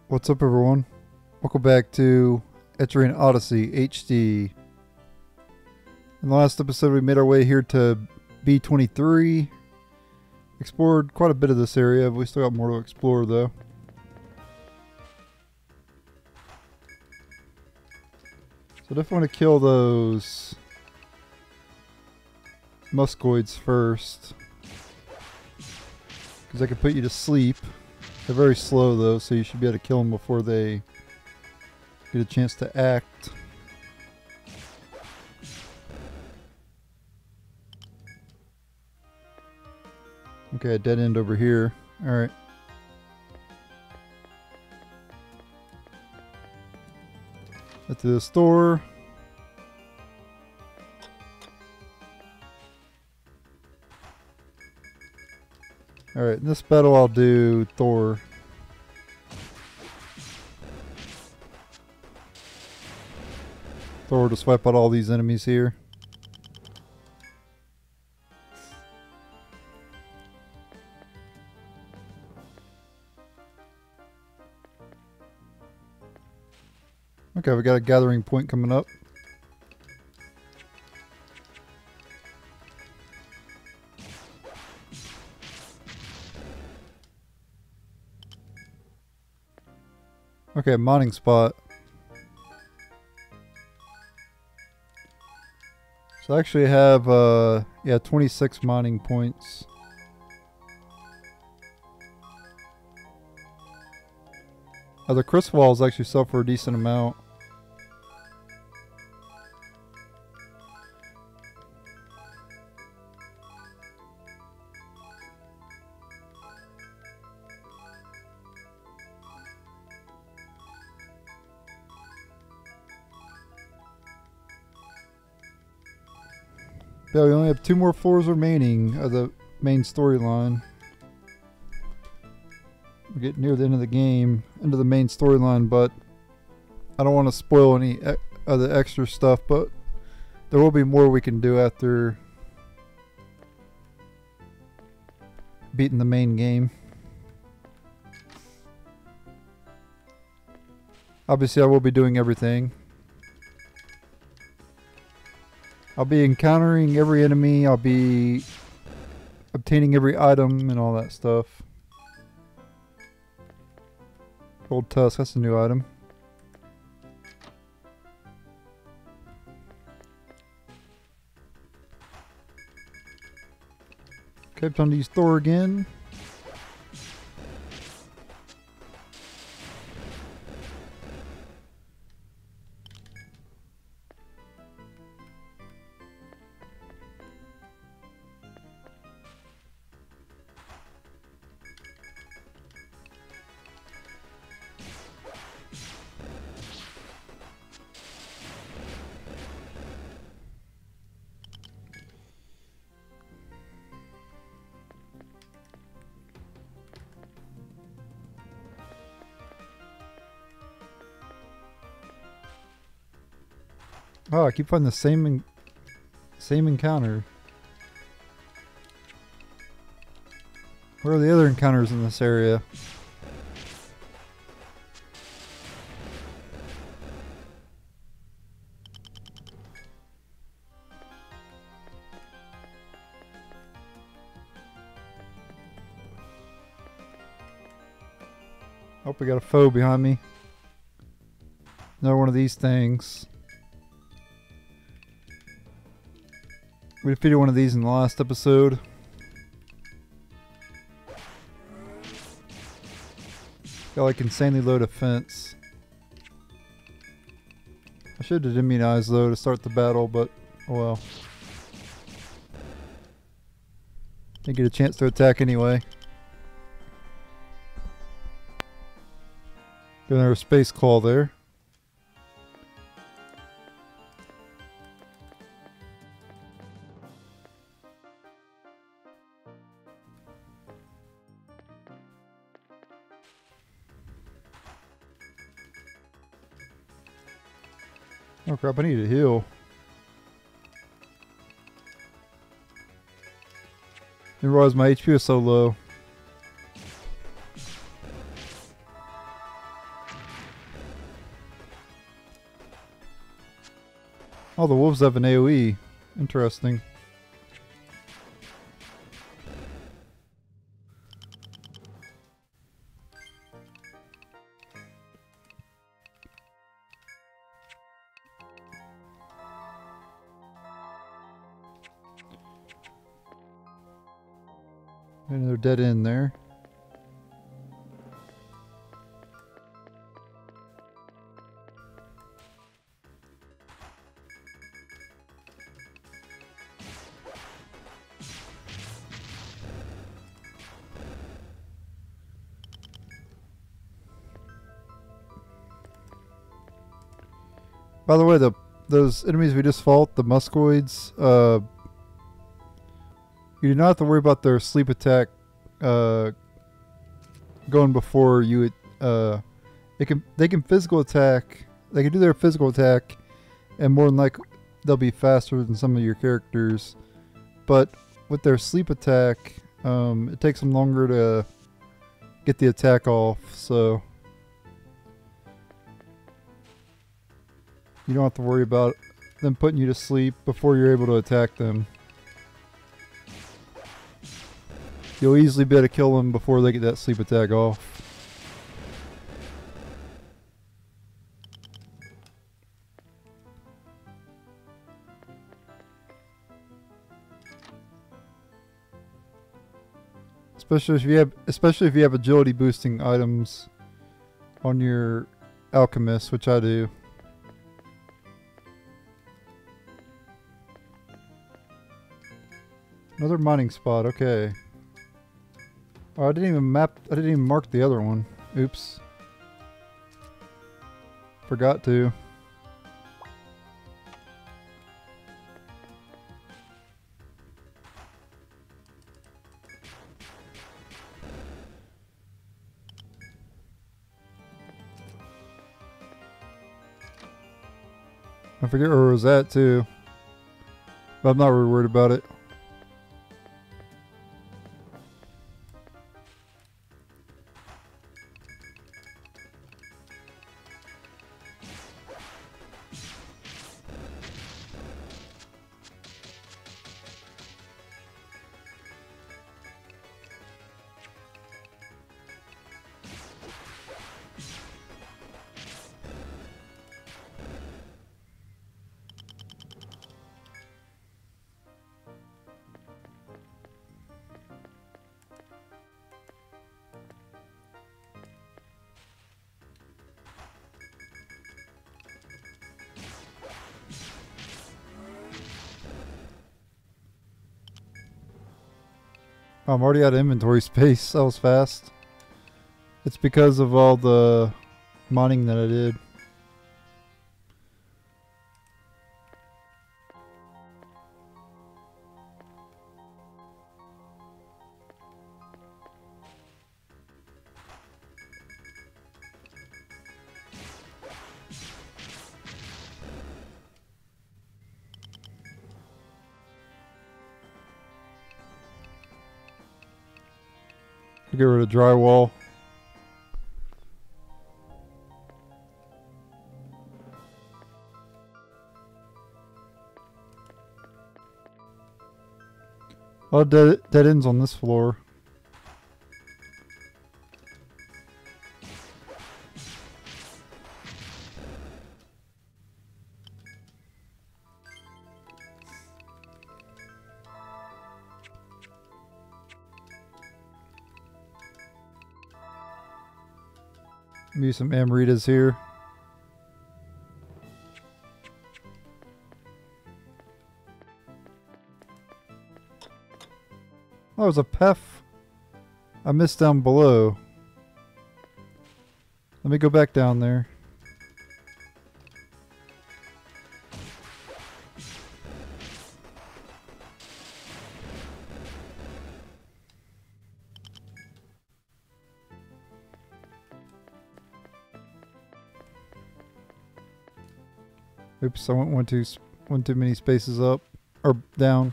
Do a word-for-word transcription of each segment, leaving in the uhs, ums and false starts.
What's up, everyone? Welcome back to Etrian Odyssey H D. In the last episode, we made our way here to B twenty-three. Explored quite a bit of this area. We still got more to explore, though. So definitely want to kill those muscoids first, because I can put you to sleep. They're very slow though, so you should be able to kill them before they get a chance to act. Okay, a dead end over here. Alright. Get to the store. Alright, in this battle I'll do Thor. Thor to swipe out all these enemies here. Okay, we got a gathering point coming up. Okay, mining spot. So I actually have, uh, yeah, twenty-six mining points. Uh, the crystal walls actually sell for a decent amount. Yeah, we only have two more floors remaining of the main storyline. We're getting near the end of the game, into the main storyline, but I don't want to spoil any e of the extra stuff, but there will be more we can do after beating the main game. Obviously, I will be doing everything. I'll be encountering every enemy, I'll be obtaining every item and all that stuff. Gold tusk, that's a new item. Okay, time to use Thor again. Oh, I keep finding the same en same encounter. Where are the other encounters in this area? Oh, we got a foe behind me. Another one of these things. We defeated one of these in the last episode. Got like insanely low defense. I should have immunized though to start the battle, but oh well. Didn't get a chance to attack anyway. Got another space claw there. Oh crap, I need to heal. Didn't realize my H P was so low. Oh, the wolves have an AoE. Interesting. Another dead end there. By the way, the those enemies we just fought, the muscoids, uh, you do not have to worry about their sleep attack uh, going before you. Uh, they can they can physical attack. They can do their physical attack, and more than likely they'll be faster than some of your characters. But with their sleep attack, um, it takes them longer to get the attack off. So you don't have to worry about them putting you to sleep before you're able to attack them. You'll easily be able to kill them before they get that sleep attack off. Especially if you have, especially if you have agility boosting items on your alchemist, which I do. Another mining spot, okay. Oh, I didn't even map, I didn't even mark the other one. Oops. Forgot to. I forget where it was at too. But I'm not really worried about it. I'm already out of inventory space. That was fast. It's because of all the mining that I did. Get rid of drywall. Oh, dead, dead ends on this floor. Maybe some amaritas here. Oh, there's a P E F I missed down below. Let me go back down there. Oops, I went one too one too many spaces up or down.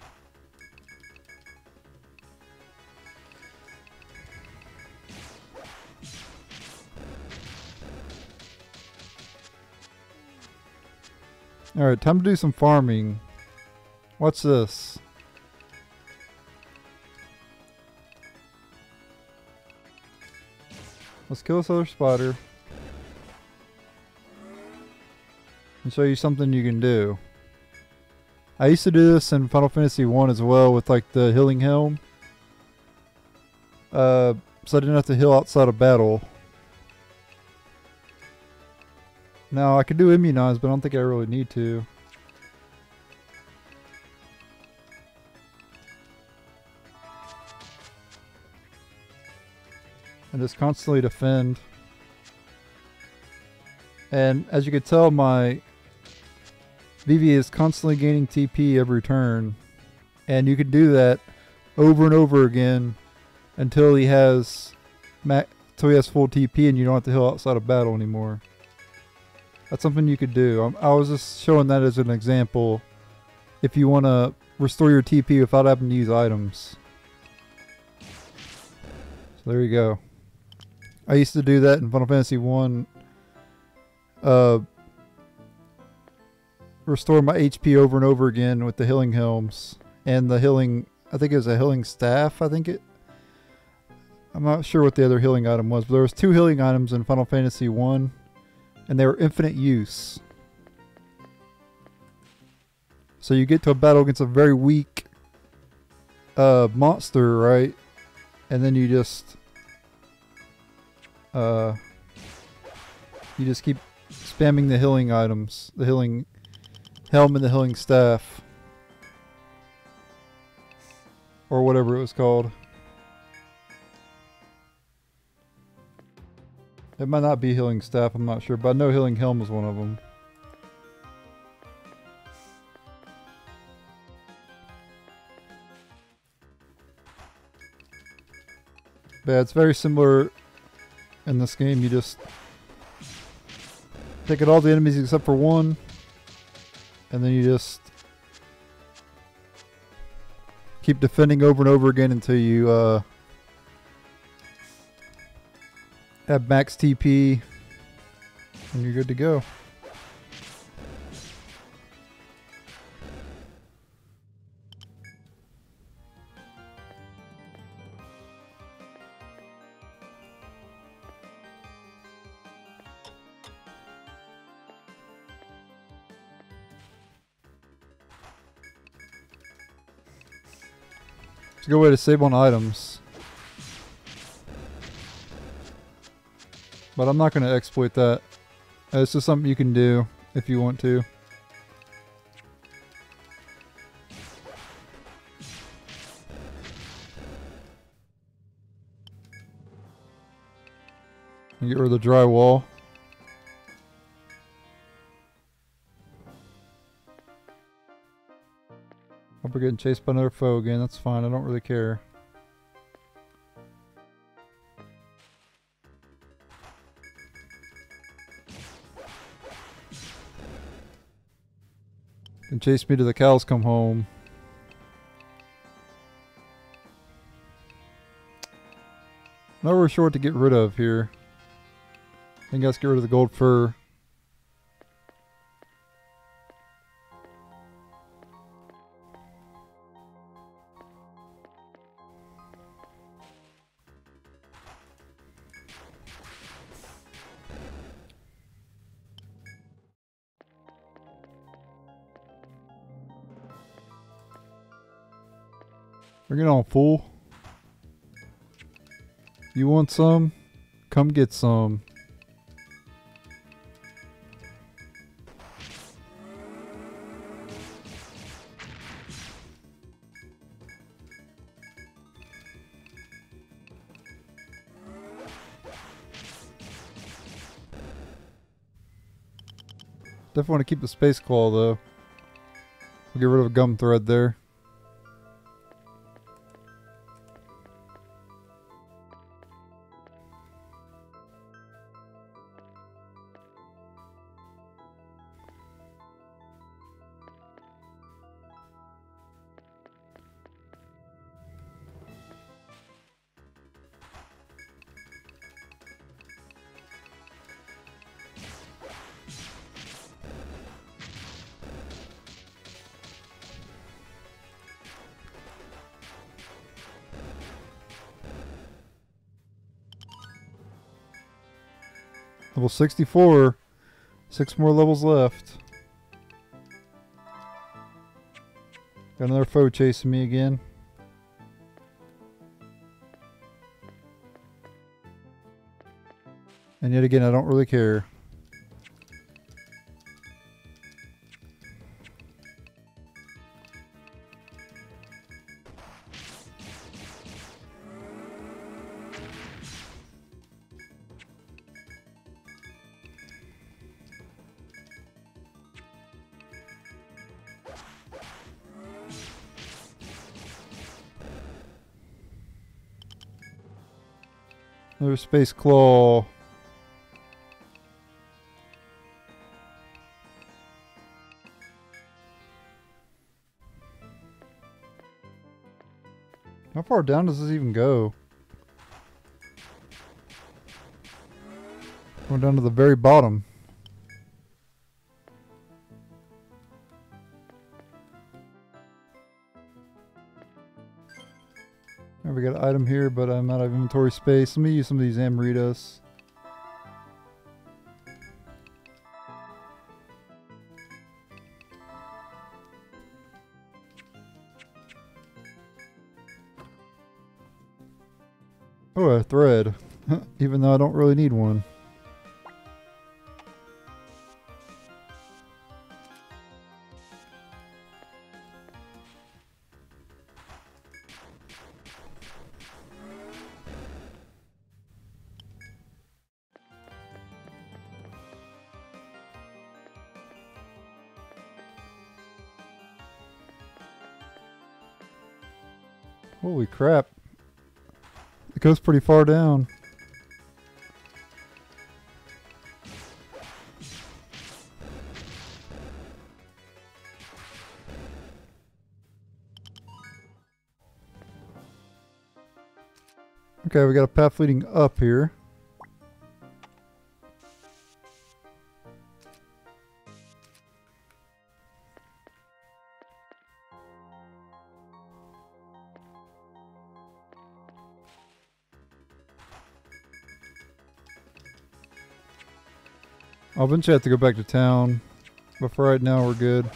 Alright, time to do some farming. What's this? Let's kill this other spider. And show you something you can do. I used to do this in Final Fantasy one as well with like the healing helm. Uh, so I didn't have to heal outside of battle. Now I could do immunize, but I don't think I really need to. And just constantly defend. And as you can tell, my Vivi is constantly gaining T P every turn. And you can do that over and over again until he has until he has full T P and you don't have to heal outside of battle anymore. That's something you could do. I was just showing that as an example if you want to restore your T P without having to use items. So there you go. I used to do that in Final Fantasy one. Uh, restore my H P over and over again with the healing helms. And the healing, I think it was a healing staff, I think it. I'm not sure what the other healing item was, but there was two healing items in Final Fantasy one. And they were infinite use. So you get to a battle against a very weak uh, monster, right? And then you just uh, you just keep spamming the healing items, the healing helm and the healing staff, or whatever it was called. It might not be healing staff, I'm not sure, but I know healing helm was one of them. But yeah, it's very similar in this game. You just take out all the enemies except for one, and then you just keep defending over and over again until you uh, have max T P and you're good to go. It's a good way to save on items. But I'm not going to exploit that. It's just something you can do if you want to. And get rid of the drywall. Hope we're getting chased by another foe again. That's fine. I don't really care. Can chase me till the cows come home. Not really sure what to get rid of here. I think let's get rid of the gold fur. Bring it on, fool. You want some? Come get some. Definitely want to keep the space claw though. We'll get rid of a gum thread there. Level sixty-four. Six more levels left. Got another foe chasing me again. And yet again, I don't really care. Another space claw. How far down does this even go? Going down to the very bottom. We got an item here, but I'm out of inventory space. Let me use some of these amaritas. Oh, a thread. Even though I don't really need one. Holy crap. It goes pretty far down. Okay, we got a path leading up here. I'll eventually have to go back to town, but for right now we're good.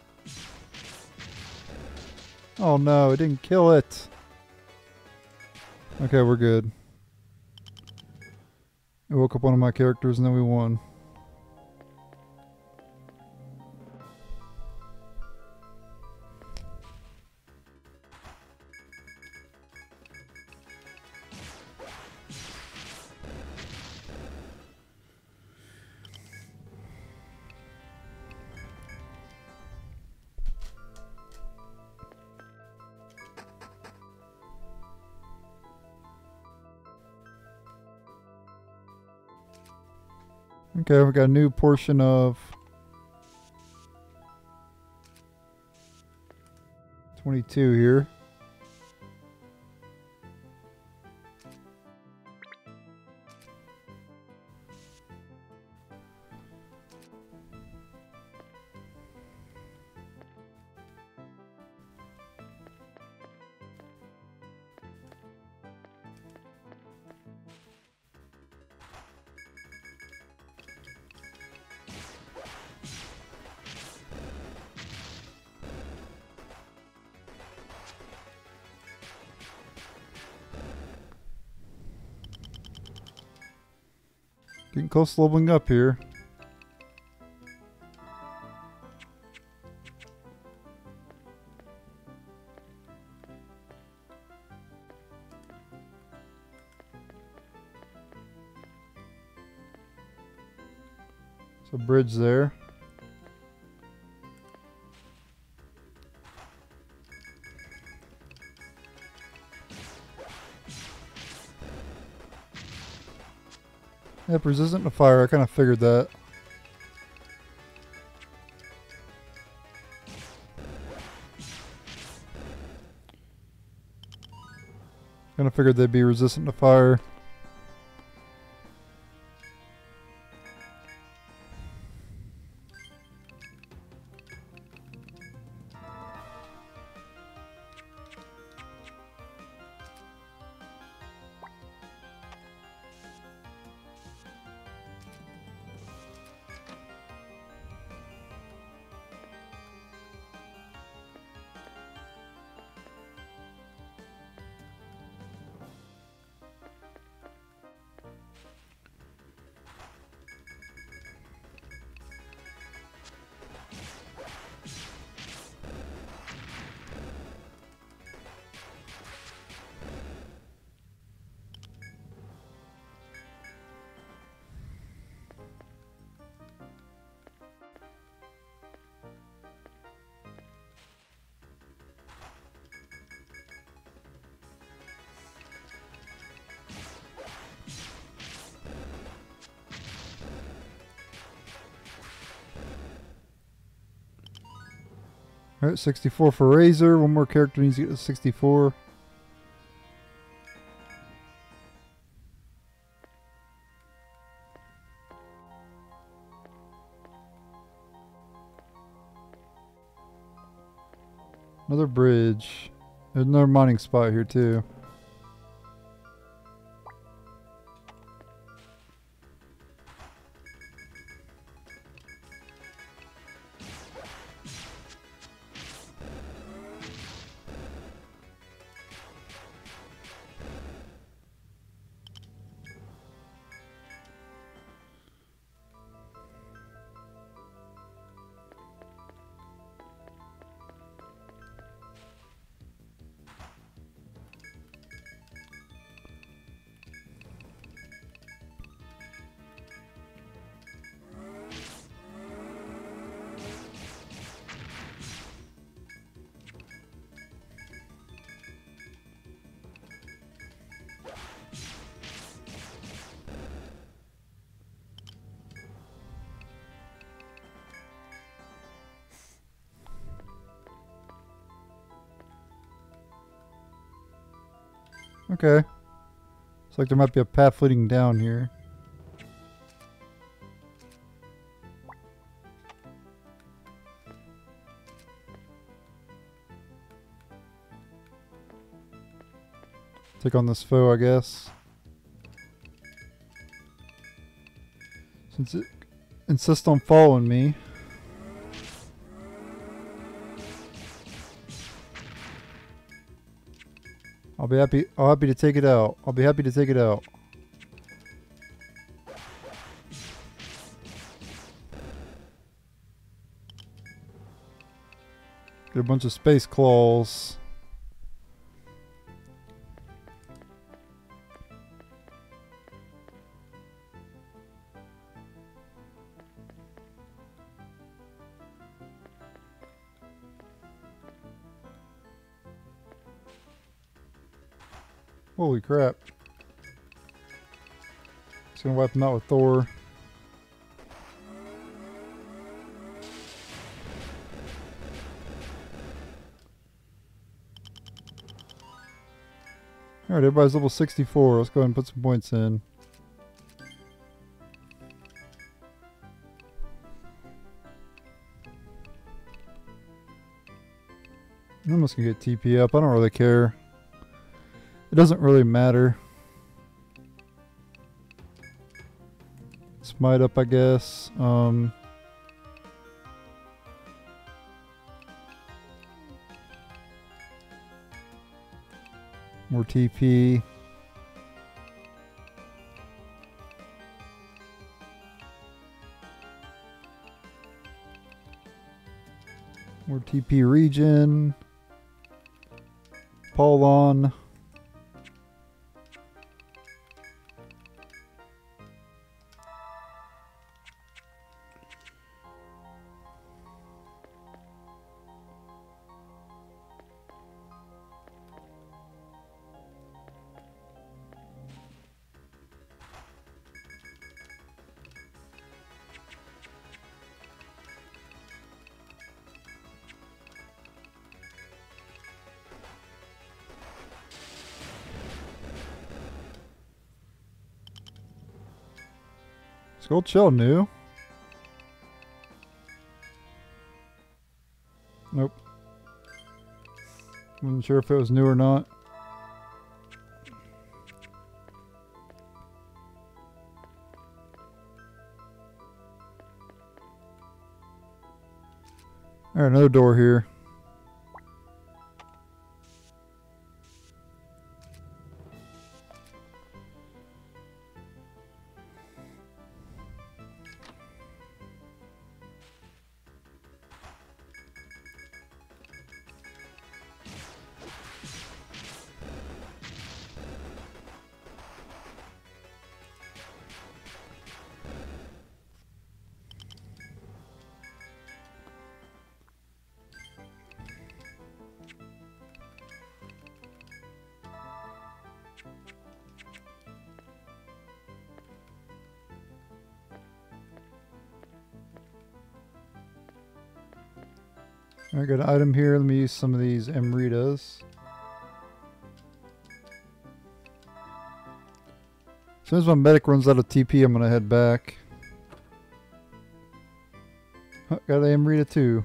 Oh no, it didn't kill it. Okay, we're good. I woke up one of my characters and then we won. Okay, we got a new portion of twenty-two here. Getting close to leveling up here. So bridge there. Yep, resistant to fire. I kind of figured that. Kind of figured they'd be resistant to fire. Alright, sixty-four for Razor. One more character needs to get to sixty-four. Another bridge. There's another mining spot here too. Okay. Looks like there might be a path leading down here. Take on this foe, I guess. Since it insists on following me. I'll be happy I'll happy to take it out. I'll be happy to take it out. Get a bunch of space claws. Holy crap. Just gonna wipe him out with Thor. Alright, everybody's level sixty-four. Let's go ahead and put some points in. I'm almost gonna get T P up. I don't really care. It doesn't really matter. Smite up, I guess. Um, more T P. More T P regen. Paulon. Skull Shell new. Nope. Wasn't sure if it was new or not. Alright, another door here. I got an item here. Let me use some of these Amritas. As soon as my medic runs out of T P, I'm going to head back. Oh, got an Amrita too.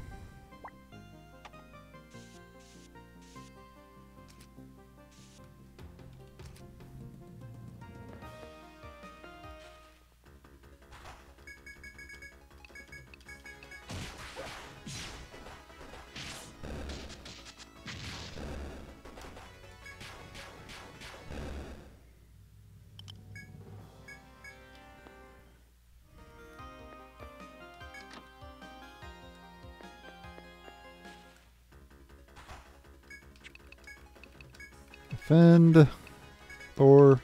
Defend. Thor.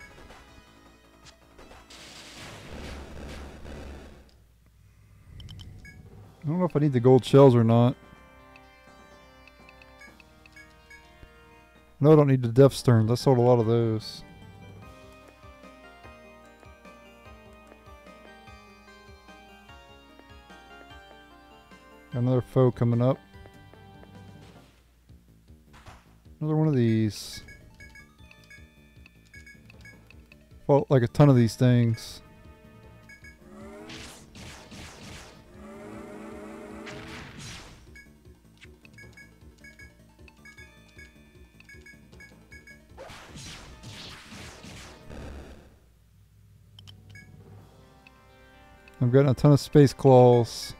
I don't know if I need the gold shells or not. No, I don't need the Death Sterns. I sold a lot of those. Got another foe coming up. Another one of these. Fought like a ton of these things. I'm getting a ton of space claws.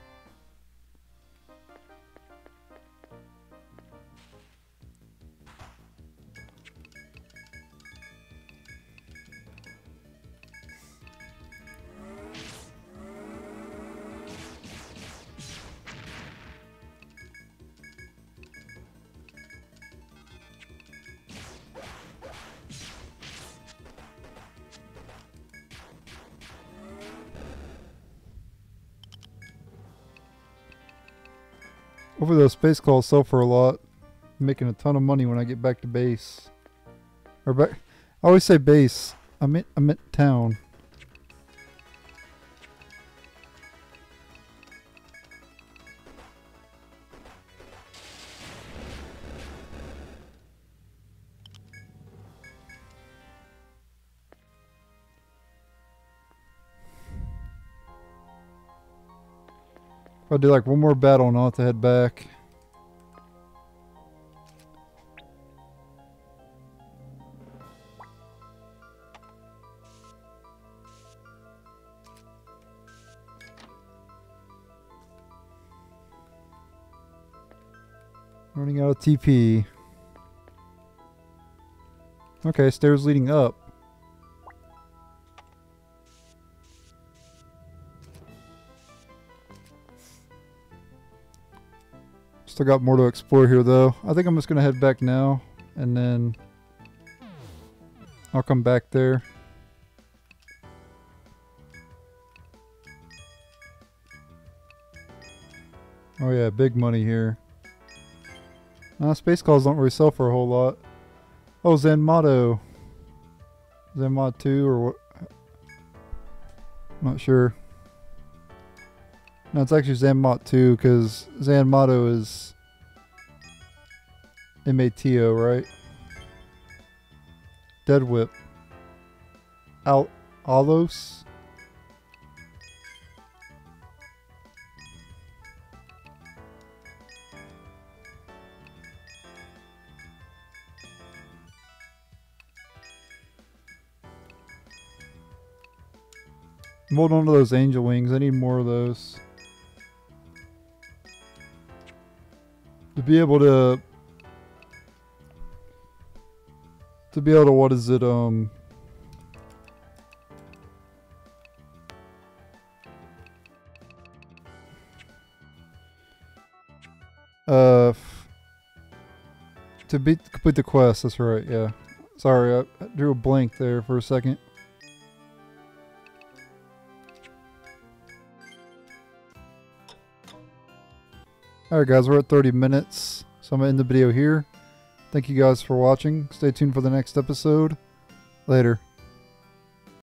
Hopefully those space claws sell for a lot. I'm making a ton of money when I get back to base. Or back, I always say base. I meant I meant town. If I do like one more battle and I'll have to head back. Running out of T P. Okay, stairs leading up. Still got more to explore here though. I think I'm just going to head back now and then I'll come back there. Oh yeah, big money here. Uh, space calls don't really sell for a whole lot. Oh, Zanmato. Zanmod two or what? Not sure. No, it's actually Zanmot two because Zanmato is M A T O, right? Dead Whip. Al Alos? I'm holding on to those angel wings. I need more of those. To be able to... To be able to, what is it, um... Uh... F to beat, complete the quest, that's right, yeah. Sorry, I, I drew a blank there for a second. Alright guys, we're at thirty minutes, so I'm going to end the video here. Thank you guys for watching. Stay tuned for the next episode. Later.